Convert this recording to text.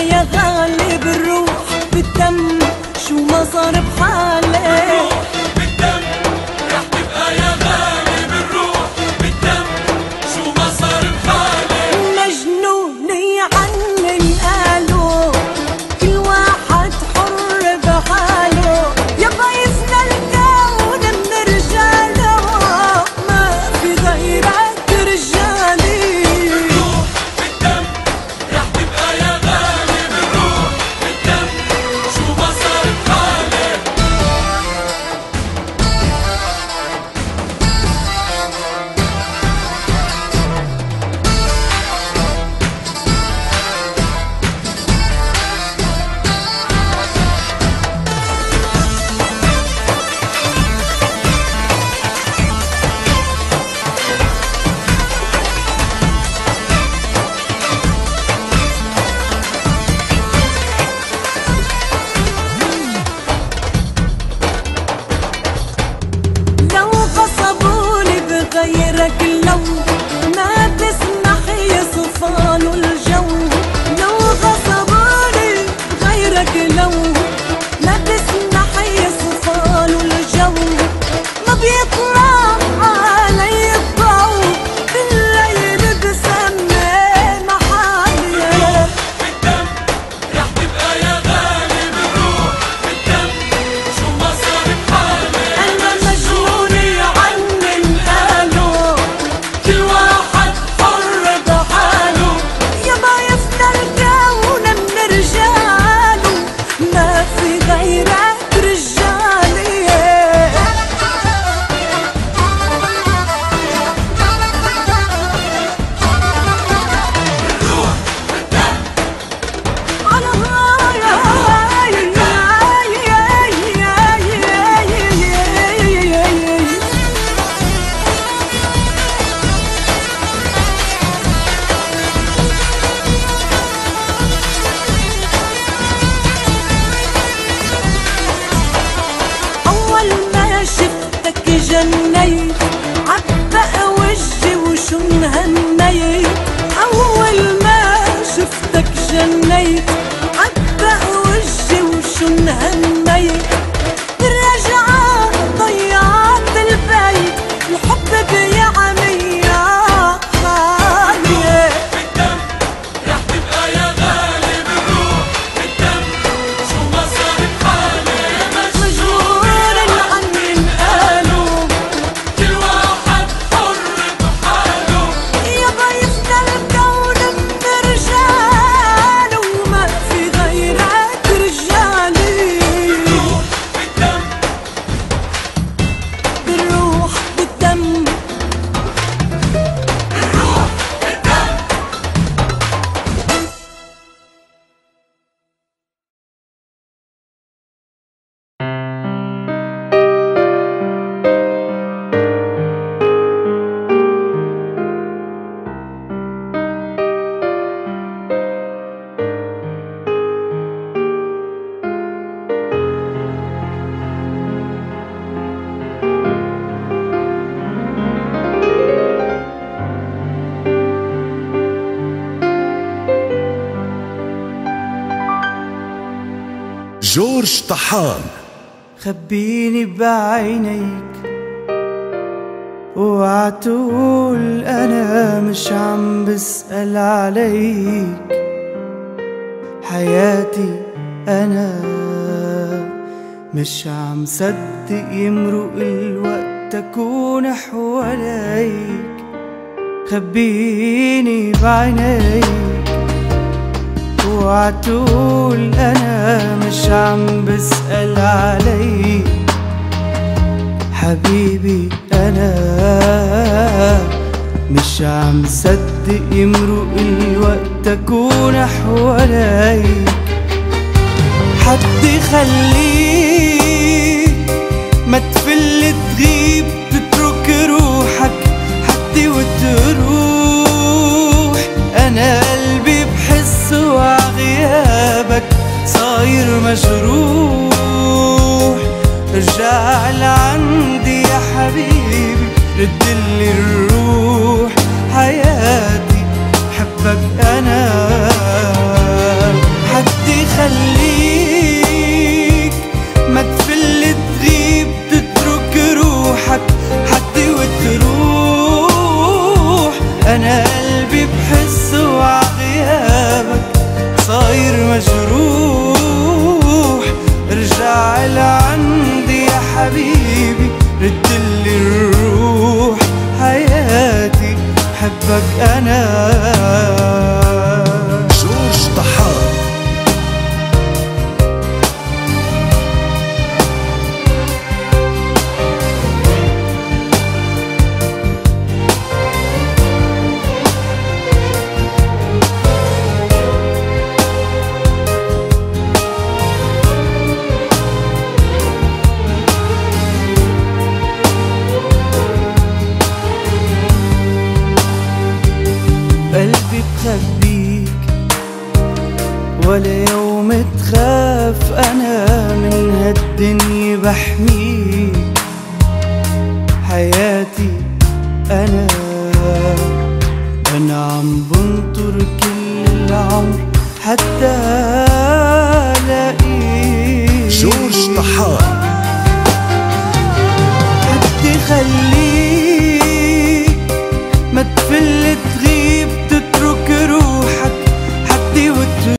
يا غالي بالروح بالدم، شو ما صار بحالي بالدم رح تبقى يا غالي بالروح بالدم، شو ما صار بحالي. مجنوني عني قالوا كل واحد حر بحاله، يابا يفنى الكون من رجاله، ما في غيرك رجالي. بالروح بالدم رح تبقى يا غالي بالروح بالدم، شو ما صار بحالي. لو غصبوني بغيرك لو ما تسمح يصفى له الجو، لو غصبوني بغيرك لو ما تسمح يصفى له الجو، ما بيطلع علي الضوء بالليل بسمي محالي. بالدم رح تبقى يا غالي بالروح بالدم، شو ما صار بحالي. أنا مجنوني عني قالوا كل واحد حر بحاله، يابا يفنى الكون من رجاله، ما في غيرك رجالي. على أول ما شفتك جنيت، عبق وجهي وشو انهنيت، أول ما شفتك جنيت، عبق وجهي وشو انهنيت، الرجعة ضيعت البيت، الحب بيعمي يا خالي. بالدم رح تبقى يا غالي بالروح بالدم، شو ما صار بحالي. مجنون عني قالوا كل واحد حر بحاله. يابا يفنى الكون من رجاله، وما في غيرك رجالي. بالدم بالروح بالدم جورج طحان. خبيني بعينيك وعتقول أنا مش عم بسأل عليك، حياتي أنا مش عم صدق يمرق الوقت أكون حواليك. خبيني بعينيك وعتقول أنا مش عم بسأل عليك، حبيبي أنا مش عم صدق يمرق الوقت أكون حواليك. حد يخليك ما تفل تغيب تترك روحك حدي وتروح، أنا قلبي بحس وعغيابك صاير مجروح. ارجع لعندي يا حبيبي ردلي الروح، حياتي حبك أنا. حد مجروح. ارجع لعندي يا حبيبي، ردلي الروح. حياتي حبك أنا. جورج طحان. قلبي بخبيك ولا يوم تخاف، أنا من هالدنيا بحميك. حياتي أنا عم بنطر كل العمر حتى